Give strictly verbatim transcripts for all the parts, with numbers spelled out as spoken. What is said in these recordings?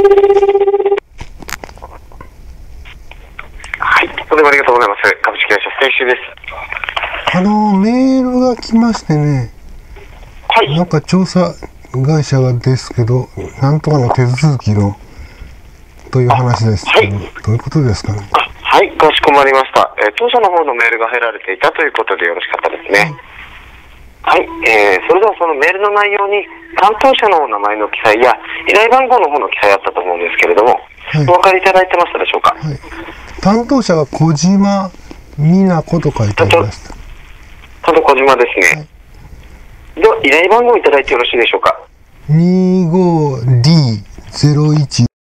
はい、とてもありがとうございます。株式会社ステイシーです。 あのメールが来ましてね、 はい。 なんか調査会社ですけど、なんとかの手続きのという話ですけど、 はい、 どういうことですかね。 あ、はい、かしこまりました。えー、当社の方のメールが入られていたということでよろしかったですね。はい、はい、えー、それではそのメールの内容に担当者のお名前の記載や依頼番号の方の記載あったと思うんですけれども、はい、お分かりいただいてましたでしょうか。はい、 担当者が小島美奈子と書いてありました。 担当小島ですね。はい、では依頼番号いただいてよろしいでしょうか。 にじゅうごディーゼロいち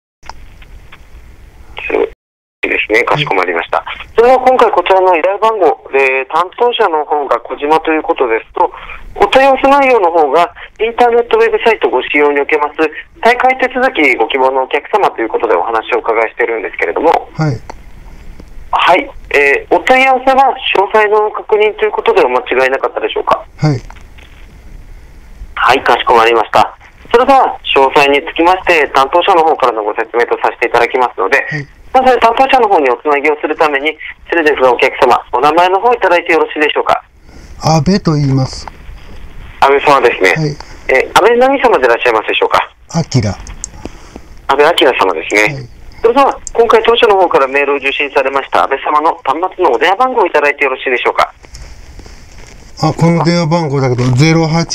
ですね。かしこまりました。それでは今回こちらの依頼番号で担当者の方が小島ということですと、お問い合わせ内容の方がインターネットウェブサイトご使用におけます大会手続きご希望のお客様ということでお話をお伺いしているんですけれども、はい、はい、えー、お問い合わせは詳細の確認ということでお間違いなかったでしょうか。はい、はい、かしこまりました。それでは詳細につきまして担当者の方からのご説明とさせていただきますので、はい、まず担当者の方におつなぎをするために失礼ですがお客様お名前の方いただいてよろしいでしょうか。 安倍と言います。 安倍様ですね。はい、えー、安倍何様でいらっしゃいますでしょうか。 明。 安倍明様ですね。はい、それでは今回当社の方からメールを受信されました安倍様の端末のお電話番号をいただいてよろしいでしょうか。 あ、この電話番号だけどゼロはち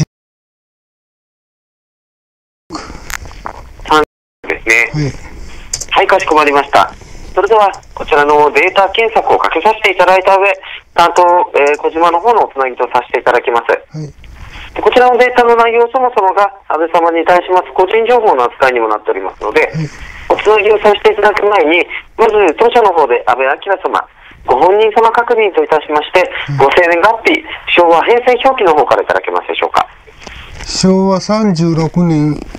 さんですね。はい、はい、かしこまりました。それではこちらのデータ検索をかけさせていただいた上、担当、えー、小島の方のおつなぎとさせていただきます。はい、でこちらのデータの内容そもそもが安倍様に対します個人情報の扱いにもなっておりますので、はい、おつなぎをさせていただく前にまず当社の方で安倍明様ご本人様確認といたしまして、はい、ご生年月日、昭和平成表記の方からいただけますでしょうか。 しょうわさんじゅうろくねん、はい、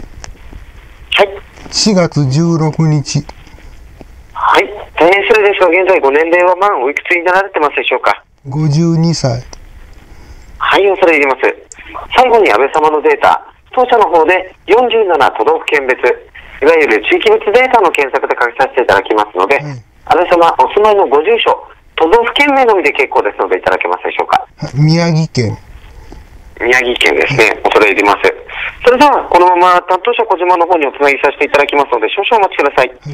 しがつじゅうろくにち。 はい、大変失礼ですが現在ご年齢は満おいくつになられてますでしょうか。 ごじゅうにさい。 はい、恐れ入ります。最後に安倍様のデータ、当社の方でよんじゅうなな都道府県別、いわゆる地域別データの検索で書きさせていただきますので、はい、安倍様お住まいのご住所、都道府県名のみで結構ですのでいただけますでしょうか。 宮城県。 宮城県ですね。恐れ入ります。それではこのまま担当者小島の方におつなぎさせていただきますので少々お待ちください。はい、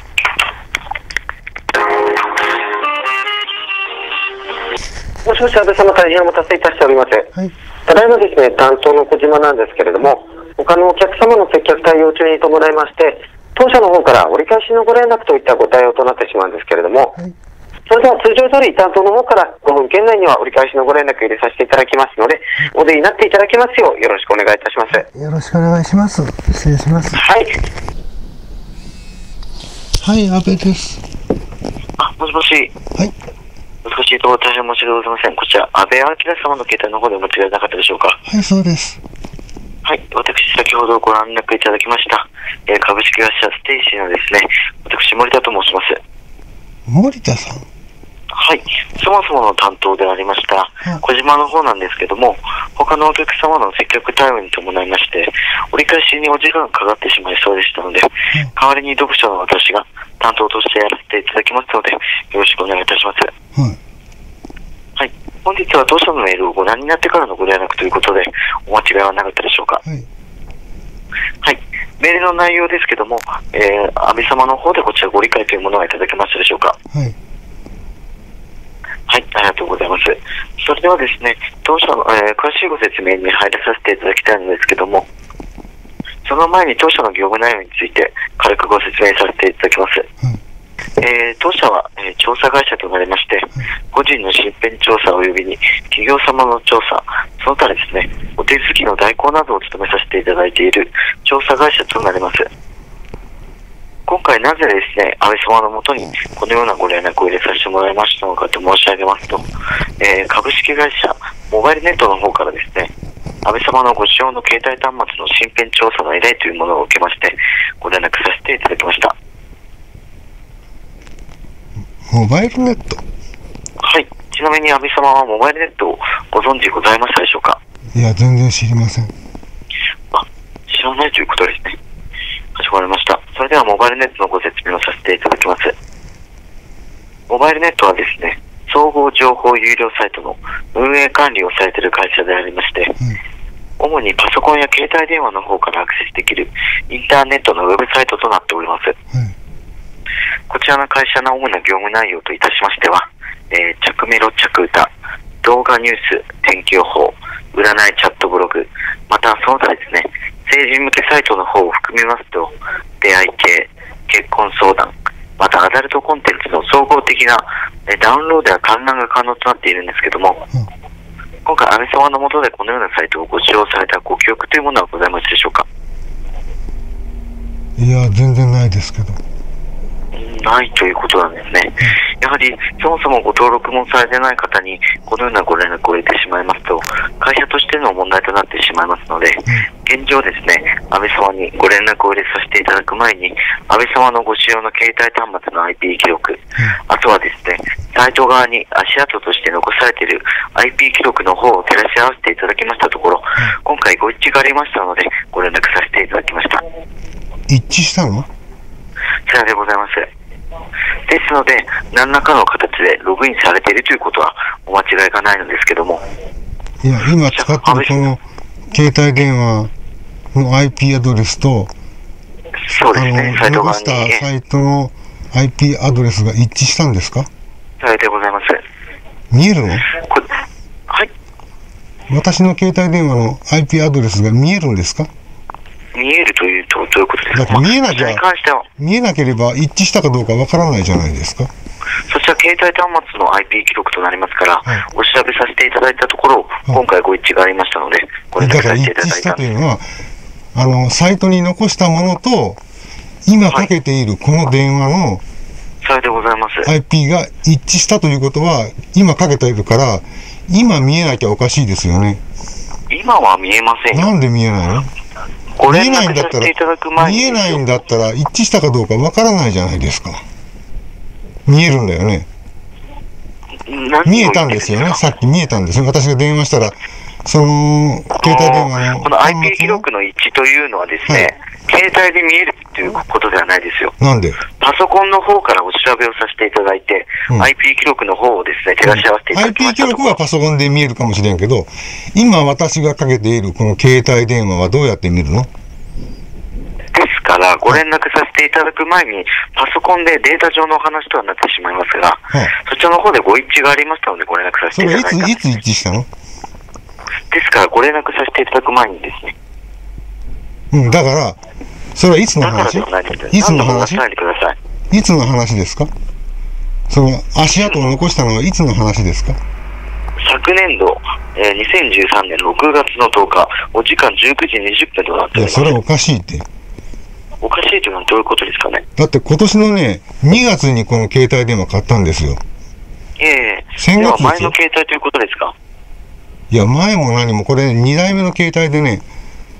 もしもし安倍様、大変お待たせいたしております。はい、ただいまですね、担当の小島なんですけれども、他のお客様の接客対応中に伴いまして、当社の方から折り返しのご連絡といったご対応となってしまうんですけれども、はい、それでは通常通り担当の方からごふん圏内には折り返しのご連絡入れさせていただきますので、はい、お出になっていただきますようよろしくお願いいたします。 よろしくお願いします。失礼します。 はい。 はい、安倍です。 あ、もしもし。はい。難しいところ大変申し訳ございません。こちら、安倍明様の携帯の方でお間違いなかったでしょうか。 はい、そうです。 はい、私、先ほどご連絡いただきました、えー、株式会社ステイシーのですね、私、森田と申します。 森田さん。 はい、そもそもの担当でありました、小島の方なんですけども、他のお客様の接客対応に伴いまして、折り返しにお時間がかかってしまいそうでしたので、代わりに読者の私が担当としてやらせていただきますので、よろしくお願いいたします。はい。はい、本日は当社のメールをご覧になってからのご連絡ということで、お間違いはなかったでしょうか。はい。はい、メールの内容ですけども、えー、安倍様の方でこちらご理解というものがいただけましたでしょうか。はい。はい、ありがとうございます。それではですね、当社の、えー、詳しいご説明に入らさせていただきたいのですけども、その前に当社の業務内容について軽くご説明させていただきます。はい、えー、当社は、えー、調査会社となりまして、はい、個人の身辺調査及びに企業様の調査、その他ですね、お手続きの代行などを務めさせていただいている調査会社となります。今回なぜですね、安倍様のもとにこのようなご連絡を入れさせてもらいましたのかと申し上げますと、えー、株式会社モバイルネットの方からですね、安倍様のご使用の携帯端末の身辺調査の依頼というものを受けまして、ご連絡させていただきました。 モバイルネット？ はい。ちなみに安倍様はモバイルネットをご存知ございましたでしょうか？ いや、全然知りません。 あ、知らないということですね。かしこまりました。そそれではモバイルネットのご説明をさせていただきます。モバイルネットはですね、総合情報有料サイトの運営管理をされている会社でありまして、うん、主にパソコンや携帯電話の方からアクセスできるインターネットのウェブサイトとなっております。うん、こちらの会社の主な業務内容といたしましては、えー、着メロ着歌、動画ニュース、天気予報、占いチャットブログ、またその他ですね、成人向けサイトの方を含めますと、出会い系、結婚相談、またアダルトコンテンツの総合的なえダウンロードや観覧が可能となっているんですけども、うん、今回安倍様の下でこのようなサイトをご使用されたご記憶というものはございますでしょうか？ いや、全然ないですけど。 ないということなんですね。やはりそもそもご登録もされてない方にこのようなご連絡を得てしまいますと、会社としての問題となってしまいますので、現状ですね、安倍様にご連絡を入れさせていただく前に、安倍様のご使用の携帯端末の アイピー 記録、あとはですね、サイト側に足跡として残されている アイピー 記録の方を照らし合わせていただきましたところ、今回ご一致がありましたのでご連絡させていただきました。 一致したの？ さようでございます。ですので、何らかの形でログインされているということはお間違いがないのですけども。 いや、今使ってるこの携帯電話の アイピー アドレスと、 そうですね、 あの残したサイトの アイピー アドレスが一致したんですか？ さようでございます。 見えるの？ はい。 私の携帯電話の アイピー アドレスが見えるんですか？ 見えるというと、どういうことですか？ だって見えなきゃ、 まあ、に関しては見えなければ一致したかどうかわからないじゃないですか。 そちら携帯端末の アイピー 記録となりますから、はい、お調べさせていただいたところ、はい、今回ご一致がありましたので、ご連絡させていただいたんです。だから一致したというのは、あの、サイトに残したものと、今かけているこの電話の、 さようでございます。 アイピー が一致したということは、今かけているから、今見えなきゃおかしいですよね。 今は見えませんよ。 なんで見えないの？見えないんだったら、見えないんだったら一致したかどうかわからないじゃないですか。見えるんだよね。見えたんですよね。さっき見えたんですよ。私が電話したら、その、携帯電話の。 この アイピー 記録の一致というのはですね、はい、携帯で見えるということではないですよ。 なんで？ パソコンの方からお調べをさせていただいて、うん、アイピー 記録の方をですね、照らし合わせていただきました。 アイピー 記録はパソコンで見えるかもしれんけど、今私がかけているこの携帯電話はどうやって見るの？ ですから、ご連絡させていただく前に、パソコンでデータ上のお話とはなってしまいますが、はい、そちらの方でご一致がありましたので、ご連絡させていただいたんです。 それいつ、いつ一致したの？ ですから、ご連絡させていただく前にですね。 うん、だから、それはいつの話？いつの話？いつの話ですか？その、足跡を残したのはいつの話ですか？ 昨年度、えー、にせんじゅうさんねんろくがつのとおか、お時間じゅうくじにじゅっぷんとなっております。 いや、それはおかしいって。 おかしいというのはどういうことですかね？ だって今年のね、にがつにこの携帯電話買ったんですよ。 ええー。 先月ですよ。 前の携帯ということですか？ いや、前も何も、これにだいめの携帯でね、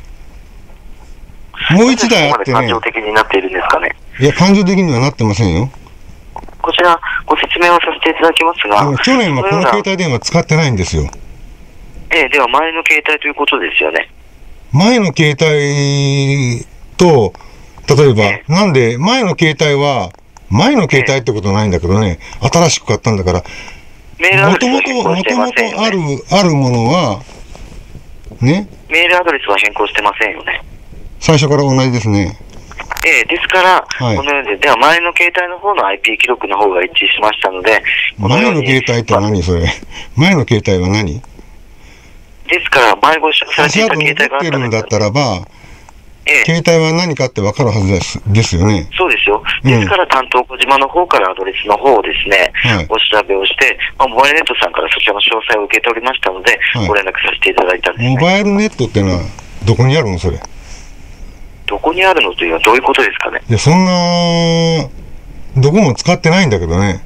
もういちだいあってね。 感情的になっているんですかね？ いや、感情的にはなってませんよ。 こちら、ご説明をさせていただきますが。 去年はこの携帯電話使ってないんですよ。 ええ、では前の携帯ということですよね。 前の携帯と、例えば、ええ、なんで、前の携帯は、前の携帯ってことないんだけどね、ええ、新しく買ったんだから、もともと、もともとある、あるものは、ね。 メールアドレスは変更してませんよね。 最初から同じですね。 ええ、ですから、はい、このように、では前の携帯の方の アイピー 記録の方が一致しましたので、 前の携帯って何それ？前の携帯は何？ ですから、前ご一緒されていた携帯があった足跡残ってるんだったらば、ええ、携帯は何かって分かるはずです、ですよね。 そうですよ。ですから、担当小島の方からアドレスの方をですね、はい、お調べをして、まあ、モバイルネットさんからそちらの詳細を受けておりましたので、はい、ご連絡させていただいたんですね。 モバイルネットってのは、どこにあるのそれ？ どこにあるのというのはどういうことですかね？ いや、そんな、どこも使ってないんだけどね。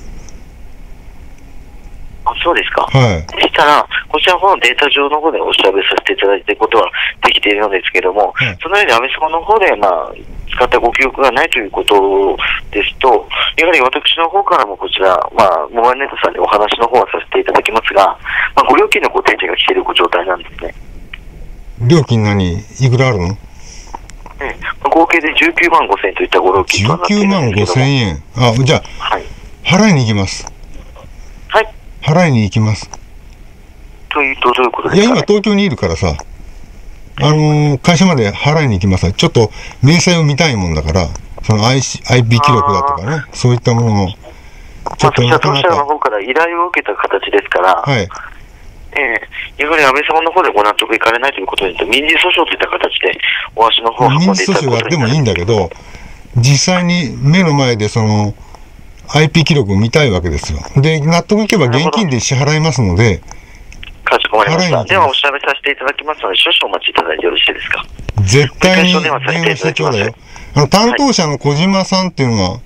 あ、そうですか。 はい。 でしたら、こちらの方のデータ上の方でお調べさせていただいていることはできているのですけれども、はい、そのように安倍様の方で、まあ、使ったご記憶がないということですと、やはり私の方からもこちら、まあ、モバイルネットさんでお話の方はさせていただきますが、まあ、ご料金のご提示が来ているご状態なんですね。 料金何、いくらあるの？ ええ、ご合計でじゅうきゅうまんごせんえんといったご料金となっているんですけども。 じゅうきゅうまんごせんえん。あ、じゃあ、はい、払いに行きます。 はい。 払いに行きます。 というと、どういうことですか、ね、 いや、今東京にいるからさ、あのー、会社まで払いに行きます。ちょっと明細を見たいもんだから、その アイピー 記録だとかね、そういったものを、 ちょっとなかなか。まあ、当社の方から依頼を受けた形ですから、 はい。 ええー、やはり安倍様の方でご納得いかれないということに、民事訴訟といった形で、お足の方を運んでいただくことになります。民事訴訟やってもいいんだけど、実際に目の前でその アイピー 記録を見たいわけですよ。で、納得いけば現金で支払いますので、 かしこまりました。ではお調べさせていただきますので、少々お待ちいただいてよろしいですか。 絶対に電話してちょうだいよ。あの、担当者の小島さんっていうのは、はい、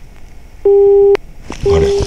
あれ。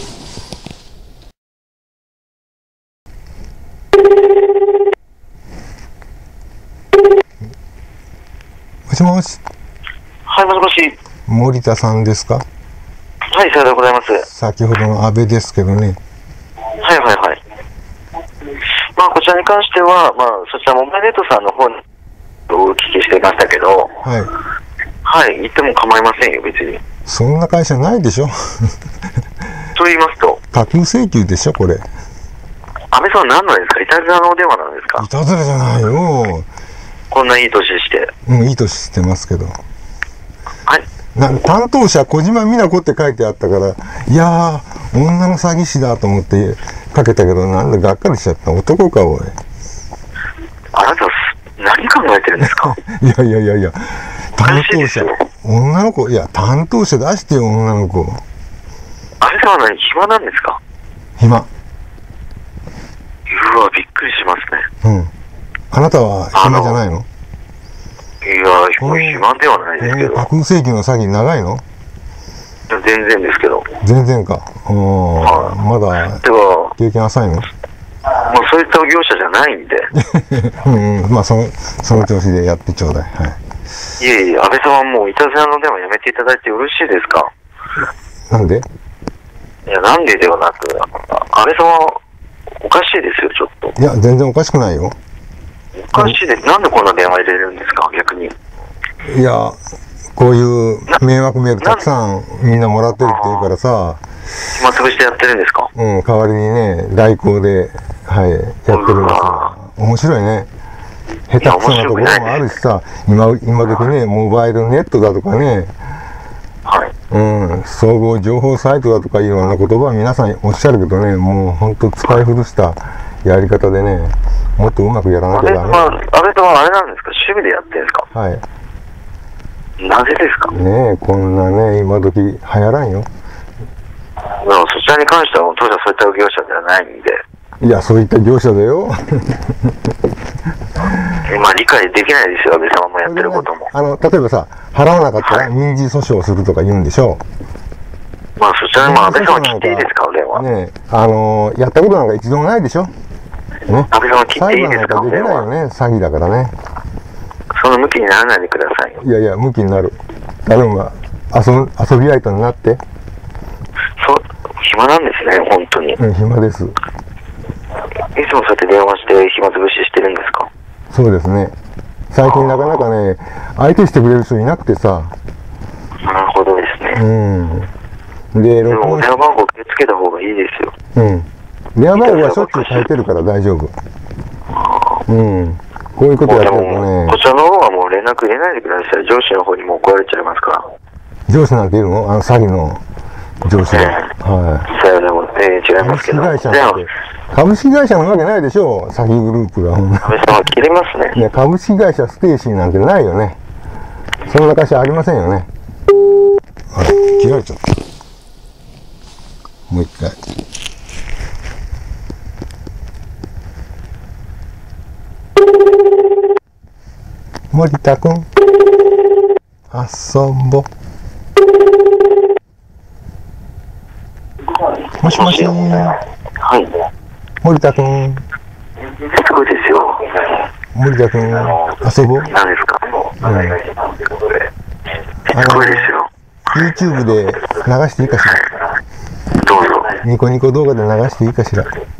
もしもし。 はい、もしもし。 森田さんですか。 はい、さようでございます。 先ほどの安倍ですけどね。 はいはいはい。まあ、こちらに関しては、まあ、そちらモバイルネットさんの方にお聞きしていましたけど、 はい。 はい、言っても構いませんよ、別に。 そんな会社ないでしょと言いますと、 架空請求でしょ、これ。 安倍さんは何なんですか？いたずらのお電話なんですか？ いたずらじゃないよ。 こんないい年して。 うん、いい年してますけど。 はい。 な担当者、小島美奈子って書いてあったから、いやー、女の詐欺師だと思ってかけたけど、なんだ、がっかりしちゃった。男か、おい。 あなた、何考えてるんですか？ いやいやいやいや、担当者、女の子、いや、担当者出してよ、女の子。 あれさんは何、暇なんですか？ 暇。 うわ、びっくりしますね。うん。あなたは暇じゃないの？ いやー、暇ではないですけど。 架空請求の詐欺長いの？ 全然ですけど。 全然か。うん。はい、まだ経験浅いの？もうそういった業者じゃないんで。 うんうん。まあその、その調子でやってちょうだい。はい。 いえいえ、安倍さんはもういたずらの電話やめていただいてよろしいですか？ なんで？ いや、なんでではなく、安倍さんはおかしいですよ、ちょっと。 いや、全然おかしくないよ。 おかしいです。なんでこんな電話入れるんですか、逆に。 いや、こういう迷惑メールたくさんみんなもらってるって言うからさ。 暇つぶしてやってるんですか？ うん、代わりにね、代行で、はい、やってるんですよ。面白いね。下手くそなところもあるしさ、今、今時ね、モバイルネットだとかね、 はい。 うん、総合情報サイトだとかいろんな言葉は皆さんおっしゃるけどね、もう本当使い古したやり方でね、もっとうまくやらなきゃダメ。 安倍さんはあれなんですか？趣味でやってるんですか？ はい。 なぜですか？ ねえ、こんなね、今時流行らんよ。 でもそちらに関しては当社そういった業者ではないんで。 いや、そういった業者だよ。 まあ理解できないですよ、安倍様もやってることも。 あの、例えばさ、払わなかったら民事訴訟をするとか言うんでしょう。まあそちらにも安倍様切っていいですか、お電話。 ねえ、あのー、やったことなんか一度もないでしょ。ね。 安倍様切っていいですか、 お電話。裁判なんかできないよね、詐欺だからね。 その向きにならないでくださいよ。 いやいや、向きになる。頼むわ。遊ぶ、遊び相手になって。 そう、暇なんですね、本当に。 うん、暇です。 いつもそうやって電話して暇つぶししてるんですか？ そうですね。最近なかなかね、相手してくれる人いなくてさ。 なるほどですね。 うん。で、 でもお電話番号気をつけた方がいいですよ。 うん。電話番号はしょっちゅう変えてるから大丈夫。うん。こういうことやってるとね。 こちらの方はもう連絡入れないでください。上司の方にも怒られちゃいますから。 上司なんているの？あの詐欺の上司が。はい。 それでも、えー、違いますけど。 株式会社なんて。株式会社のわけないでしょう、詐欺グループが。 安倍さんは切れますね。 ね、株式会社ステーシーなんてないよね。そんな会社ありませんよね。あら、切られちゃった。もう一回。森田くん、遊ぼ。もしもし。 はい。 森田くん。 すごいですよ。 森田くん、遊ぼ。 何ですか？うん。あの、 YouTube で流していいかしら。 どうぞ。 ニコニコ動画で流していいかしら。 どうぞ。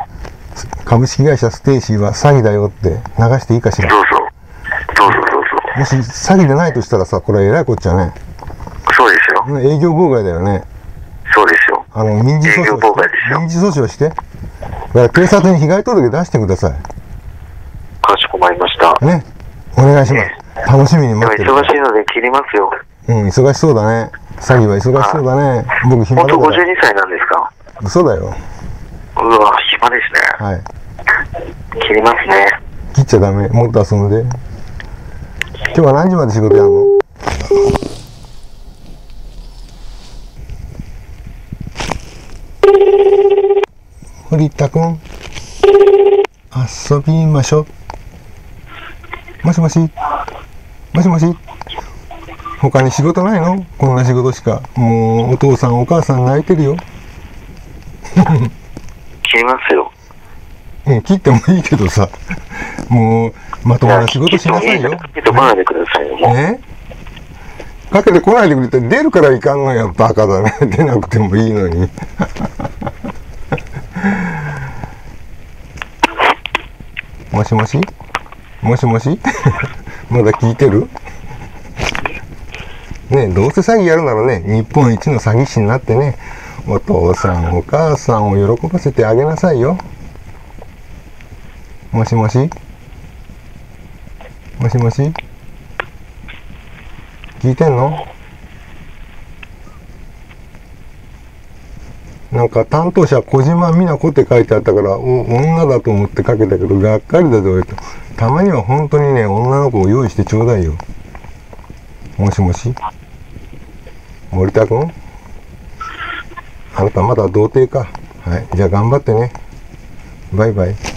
株式会社ステーシーは詐欺だよって流していいかしら。 どうぞ。どうぞどうぞ。 もし詐欺でないとしたらさ、これえらいこっちゃね。 そうですよ。 営業妨害だよね。 そうですよ。 あの、民事訴訟して。 営業妨害ですよ。 民事訴訟して。だから警察に被害届出してください。 かしこまりました。 ね。お願いします。楽しみに待ってる。 忙しいので切りますよ。 うん、忙しそうだね。詐欺は忙しそうだね。僕暇だから。 本当ごじゅうにさいなんですか？ 嘘だよ。 うわ、暇ですね。 はい。 切りますね。 切っちゃダメ。もっと遊んで。今日は何時まで仕事やんの？堀田くん、遊びましょう。もしもしもしもし、他に仕事ないの？こんな仕事しか。もうお父さんお母さん泣いてるよ。 切りますよ。 うん、切ってもいいけどさ、もうまともな仕事しなさいよ。 かけてこないでくださいよ、もう。 ね、かけてこないでくれって出るからいかんのや。バカだね。出なくてもいいのに。もしもしもしもしまだ聞いてる？ねえ、どうせ詐欺やるならね、日本一の詐欺師になってね、お父さんお母さんを喜ばせてあげなさいよ。もしもしもしもし聞いてんの？なんか担当者小島美奈子って書いてあったから、お女だと思ってかけたけど、がっかりだぞ。たまには本当にね、女の子を用意してちょうだいよ。もしもし森田君、あなたまだ童貞か。はい、じゃあ頑張ってね。バイバイ。